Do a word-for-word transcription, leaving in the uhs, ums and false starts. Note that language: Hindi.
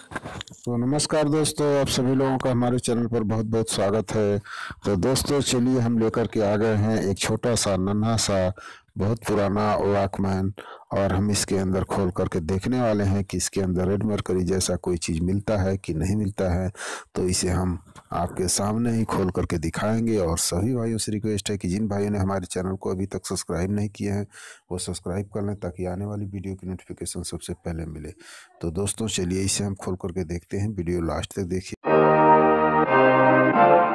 तो नमस्कार दोस्तों, आप सभी लोगों का हमारे चैनल पर बहुत बहुत स्वागत है। तो दोस्तों चलिए हम लेकर के आ गए हैं एक छोटा सा नन्हा सा बहुत पुराना वॉकमैन, और हम इसके अंदर खोल करके देखने वाले हैं कि इसके अंदर रेड मरकरी जैसा कोई चीज़ मिलता है कि नहीं मिलता है। तो इसे हम आपके सामने ही खोल करके दिखाएंगे। और सभी भाइयों से रिक्वेस्ट है कि जिन भाइयों ने हमारे चैनल को अभी तक सब्सक्राइब नहीं किए हैं वो सब्सक्राइब कर लें, ताकि आने वाली वीडियो की नोटिफिकेशन सबसे पहले मिले। तो दोस्तों चलिए इसे हम खोल करके देखते हैं, वीडियो लास्ट तक देखिए।